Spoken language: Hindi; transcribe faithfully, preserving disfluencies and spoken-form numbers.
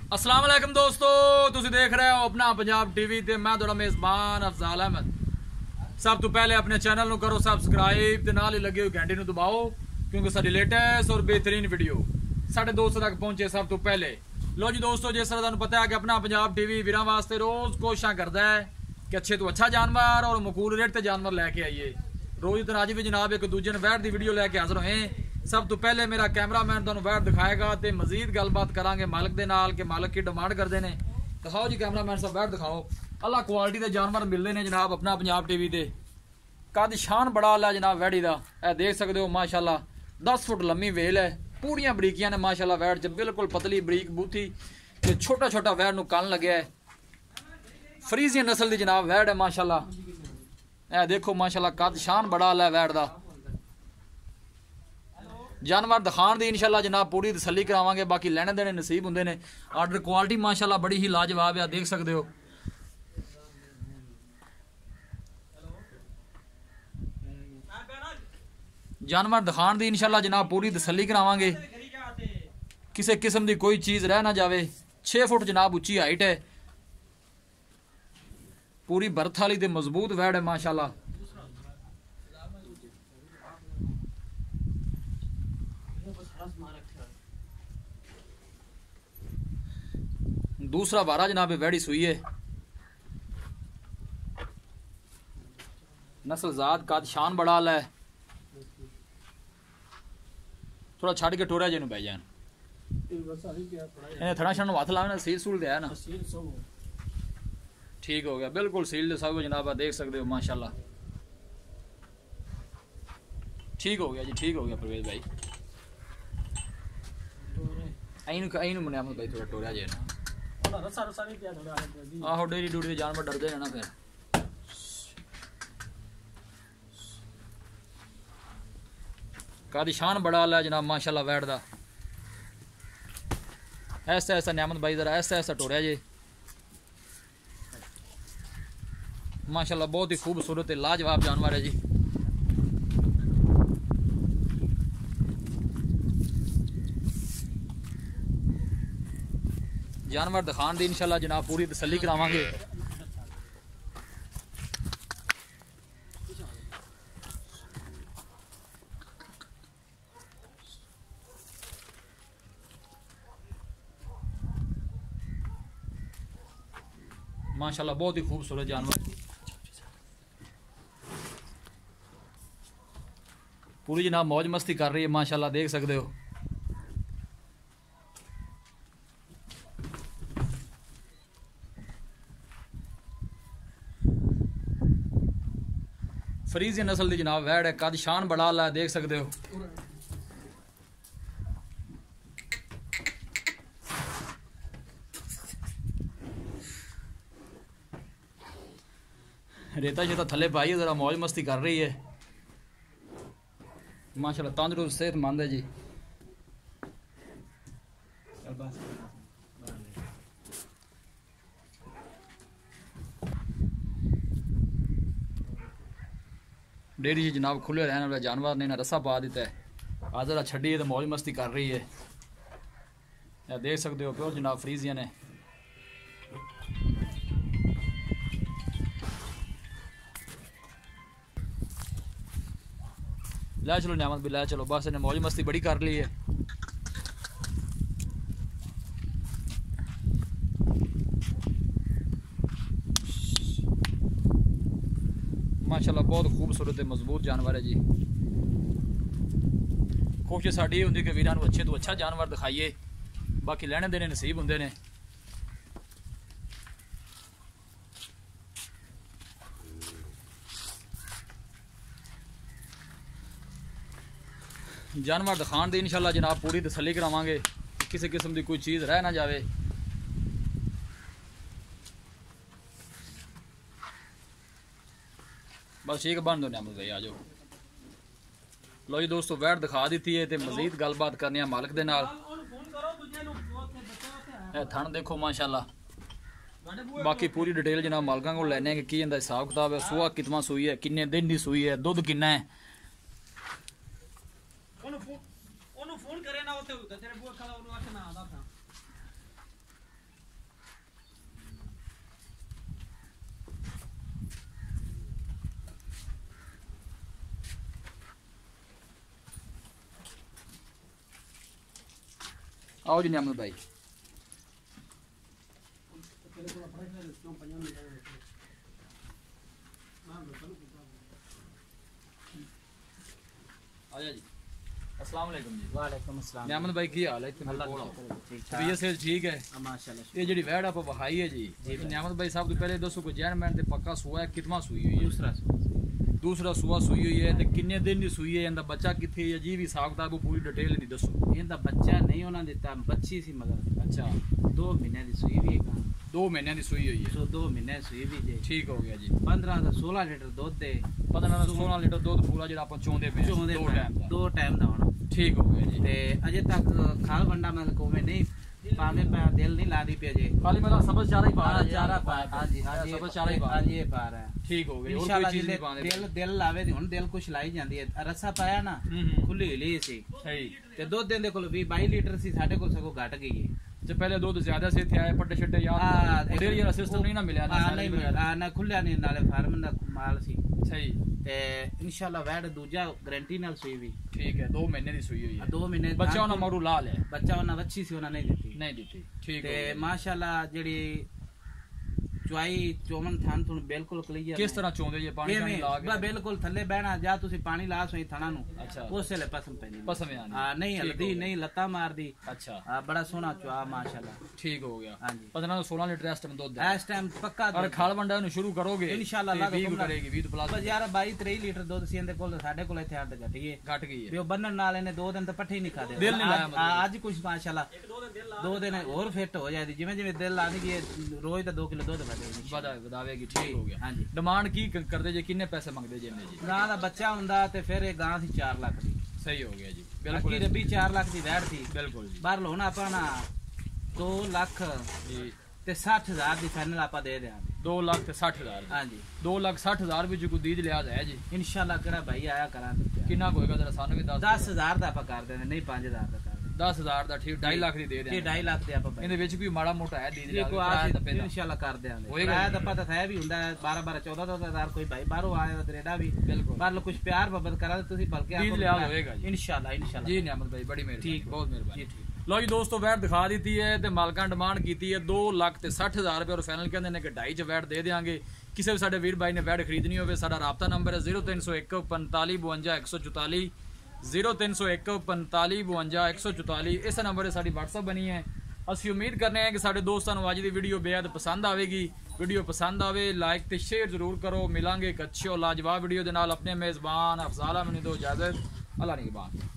अस्सलाम वालेकुम दोस्तों, तुसी देख रहे हो अपना पंजाब टीवी ते मैं तुहाडा मेज़बान अफजाल अहमद। सब तो पहले अपने चैनल नू करो सबसक्राइब ते नाल ही लगे हुई घंटी नू दबाओ क्योंकि साडी लेटेस्ट और बेहतरीन वीडियो साडे दोस्तों तक पहुंचे सब तो पहले। लो जी दोस्तों, जिस तरह तुहानू पता है कि अपना पंजाब टीवी वीरां वास्ते रोज कोशिशां करदा है कि अच्छे तो अच्छा जानवर और मकूल रेट ते जानवर लैके आइए। रोज दिन अज भी जनाब एक दूजे ने वैट दी वीडियो लैके हाजिर होए। सब तो पहले मेरा कैमरामैन तुहानू वैट दिखाएगा ते मजीद गलबात करांगे मालिक दे नाल कि मालिक की डिमांड करते हैं। दिखाओ जी कैमरामैन साहब, वैट दिखाओ। अल्लाह क्वालिटी के जानवर मिलते हैं जनाब अपना पंजाब टीवी ते। कद शान बड़ा अल्लाह जनाब वैड़ी का, ए देख सकते हो माशाल्लाह दस फुट लम्मी वेल है, पूरियां बरीकियां ने माशाल्लाह वैट च, बिल्कुल पतली बरीक बूथी ते छोटा छोटा वैट नू कन लग्या है। फ्रीजियन नस्ल की जनाब वैट है माशाल्लाह। ए देखो माशाल्लाह कद शान बड़ा अल्लाह वैट का। जानवर दिखाण दी इंशाल्लाह जनाब पूरी तसल्ली करावांगे, बाकी लेने देने नसीब हुंदे ने। आर्डर क्वालिटी माशाल्लाह बड़ी ही लाजवाब है, देख सकते हो। जानवर दिखाण दी इंशाल्लाह जनाब पूरी तसल्ली करावांगे, किसी किस्म की कोई चीज़ रह ना जावे। छे फुट जनाब उच्ची हाइट है, पूरी बर्थ वाली ते मजबूत वैड है माशाल्लाह। दूसरा बारह जनाब वैड़ी सुई है, नस्ल जात कद शान बड़ा आला है। थोड़ा छड़ के टोरिया जिन्हों पै जान, थड़ा छड़ हथ लावे सील सूल दिया ना, ठीक हो गया बिल्कुल सील सब जनाब देख सकते हो माशाल्लाह। ठीक हो गया जी, ठीक हो गया परवेज भाई। आई मुने भाई थोड़ा टोरिया जे ना, आहो डेरी डूरी के जानवर डरते हैं ना फिर। कादी शान बड़ा आला है जनाब माशाल्लाह वैट दा। ऐसा ऐसा नियामत भाई जरा ऐसा ऐसा टोरिया जी माशाल्लाह, बहुत ही खूबसूरत है लाजवाब जानवर है जी। जानवर दिखान दी इंशाल्लाह जनाब पूरी तसल्ली करावांगे। माशाल्लाह बहुत ही खूबसूरत जानवर, पूरी जनाब मौज मस्ती कर रही है माशाल्लाह देख सकते हो। फ्रीजियन नस्ल की जनाब वैड है, कद शान बड़ा आला है देख सकते हो। रेता शेता थले पाई है, जरा मौज मस्ती कर रही है माशाल्लाह, तंदुरुस्त सेहतमंद है जी। डेरी जी जनाब खुले रहने वाला जानवर ने ना रस्सा पा दिता है, आज जरा छड़ी है तो मौज मस्ती कर रही है। या देख सकते हो प्योर जनाब फ्रीजियन है। ला चलो नियामत भी ला चलो, बस इन्हें मौज मस्ती बड़ी कर ली है। माशाल्लाह बहुत खूबसूरत है मजबूत जानवर है जी। कोशिश साड़ी होंगी कि वीरां नूं अच्छे तो अच्छा जानवर दिखाइए, बाकी लेने देने नसीब होंदे ने। जानवर दिखाण दी इंशाल्लाह जनाब पूरी तसल्ली करावांगे, किसी किस्म की कोई चीज़ रह ना जावे। बस ठीक बन दो नियामत भाई, आ जाओ। लो जी दोस्तों वैट दिखा दी है, तो मजीद गलबात करनी है मालिक दे नाल। थन देखो माशाल्लाह, बाकी पूरी डिटेल जनाब मालिकां को लैने कि इनका हिसाब किताब है, सूआ कितना सूई है, किन्ने दिन की सूई है, दुध किन्ना है। आओ जी नियामत भाई आजा जी। अस्सलाम वालेकुम जी। वालेकुम अस्सलाम। नियामत भाई की हाल है? तबीयत से ठीक है माशाल्लाह। ये जी वैड आप वहाई है जी नियामत भाई साहब तो पहले दसो को जैन मैन ते पक्का सुआ है कितना सुई हुई है? दूसरा दूसरा सुआ सुई हुई है ते किन्ने दिन दी सुई है? इंदा बच्चा किथे है जी? भी हिसाब किताब को पूरी डिटेल दी दसो। इंदा बच्चा नहीं होना दिता, बच्ची सी मगर। अच्छा दो महीने दी सुई हुई है। दो महीने दी सुई हुई है। सो दो महीने सुई भी जे। ठीक हो गया जी। पंद्रह दा सोलह लीटर दूध दे। पंद्रह दा सोलह लीटर दूध पूरा जेड़ा अपन चोंदे पे चोंदे दो टाइम दा। दो टाइम दा होना। ठीक हो गया जी। ते अजे तक खाल वंडा मतलब कोमे नहीं पावे पे दिल नहीं लादी पे जे। खाली मतलब सबज चारा ही पा रहा है। चारा पा। हां जी हां जी सबज चारा ही पा हां जी पा रहा है। ठीक हो गया। और इंशाल्लाह कोई चीज नहीं पाने दिल दिल लावे दी हुन दिल कुछ लाई जांदी है। रस्सा पाया ना खुली हिली सी। सही ते दूध देंदे कोल बीस बाईस लीटर सी साडे कोल सगो घट गई है। जो पहले दूध ज्यादा से थे आए पट्टे छट्टे याद हां डेयरी वाला सिस्टम नहीं ना मिला ना। हां नहीं मिला ना खुलिया नहीं नाले फार्म दा माल सी। सही ते इंशाल्लाह वैड दूजा गारंटी नाल सुई भी। ठीक है। दो महीने दी सुई हुई है। दो महीने बच्चा उन्हें मरू लाल है। बच्चा उन्हें अच्छी सी उन्हें नहीं दी नहीं दी। ठीक ते माशाल्लाह जेडी चुआई चोमन थान तुन बिल्कुल क्लियर। किस तरह चोंदे ये पानी पानी ला के? बिल्कुल थल्ले बहना जा तुसी पानी ला सोई थणा नु। अच्छा उस वेले पसंद पैंदी। पसंद आनी। हां नहीं हल्दी नहीं लता मार दी। अच्छा हां बड़ा सोना चुआ माशाल्लाह। ठीक हो गया। हां जी पंद्रह से सोलह लीटर इस टाइम दूध है। इस टाइम पक्का। और खाल वंडा नु शुरू करोगे इंशाल्लाह अल्लाह बीस करेगी बीस प्लस। बस यार बाईस तेईस लीटर दूध सी इंदे कोल साडे कोल इथे हद घट गई है। घट गई है। ते ओ बन्नन नाल इने दो दिन तो पट्ठे ही नहीं खादे। दिल नहीं लाया मतलब आज कुछ माशाल्लाह दो दिन और फिट हो जाएगी जिवें जिवें दिल लानी की रोज दा दो किलो दूध बढ़ेगी। बदा बतावेगी। ठीक हो गया। हां जी डिमांड की करदे जे किन्ने पैसे मांगदे जे ने जी? गां दा बच्चा हुंदा ते फिर ये गां सी चार लाख दी। सही हो गया जी। बिल्कुल बिल्कुल रबी चार लाख दी वैड थी। बिल्कुल जी। बाहर लोन आपा ना दो लाख जी ते साठ हजार दी फाइनल आपा दे देंगे। दो लाख ते साठ हजार। हां जी दो लाख साठ हजार भी जो कोई दीद लिहाज है जी इंशाल्लाह केड़ा भाई आया करा। किन्ना होएगा जरा सानू भी दस। दस हजार दा आपा कर देंगे नहीं पांच हजार दा कर दस हजार दा। ठीक ढाई लाख दी दे दे। ढाई लाख दे आपा ਇਹਦੇ ਵਿੱਚ ਕੋਈ ਮਾੜਾ ਮੋਟਾ ਹੈ ਦੀਦੀ देखो आज इंशाल्लाह कर देंगे। किराया दा पता है भी हुंदा है बारह बारह चौदह चौदह हजार कोई भाई बाहरों आया कनेडा भी। बिल्कुल बाहर कुछ प्यार मोहब्बत करा तो तुसी बल्कि दीद लिहाज होएगा जी इंशाल्लाह इंशाल्लाह। जी नियामत भाई बड़ी मेहरबानी। ठीक बहुत मेहरबानी। जी ठीक। लो जी दोस्तों वैट दिखा दी है तो मालकां डिमांड की है दो लाख ते साठ हजार रुपये और फाइनल कहते हैं कि ढाई च वैट दे देंगे। किसी भी साडे वीर भाई ने वैट खरीदनी हो साडा राबता नंबर है जीरो तीन सौ एक पैंताली बवंजा एक सौ चौताली जीरो तीन सौ एक पैंताली बवंजा एक सौ चौताली इस नंबर से साडी व्हाट्सअप बनी है। असी उम्मीद करने हैं कि साडे दोस्तों अज की वीडियो बेहद पसंद आएगी। वीडियो पसंद आवे लाइक ते शेयर जरूर करो। मिलांगे एक अच्छे और लाजवाब वीडियो के नाल। अपने मेज़बान अफजाल अहमद दो इजाजत। अल्लाह निगहबान।